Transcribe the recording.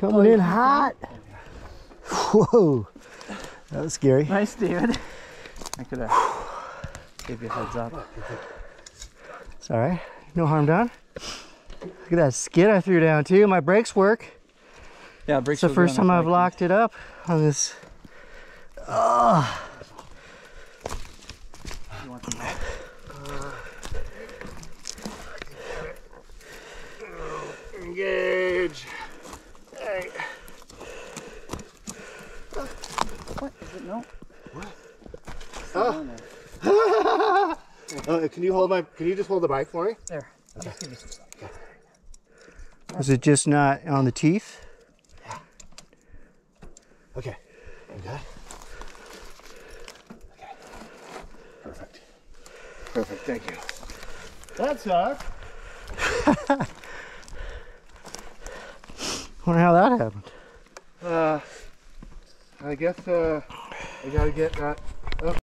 Coming in hot. Whoa, that was scary. Nice, David. I could have gave you a heads up. It's all right. No harm done. Look at that skid I threw down too. My brakes work. Yeah, brakes. It's the first time I've locked it up on this. Oh. You want some help? Engage. Hey. What is it? No. What? Oh. Can you just hold the bike for me? There. Okay. Just give me some stuff. Okay. Was it just not on the teeth? Yeah. Okay. You good? Okay. Perfect. Perfect. Thank you. That sucked. Wonder how that happened. I guess I gotta get that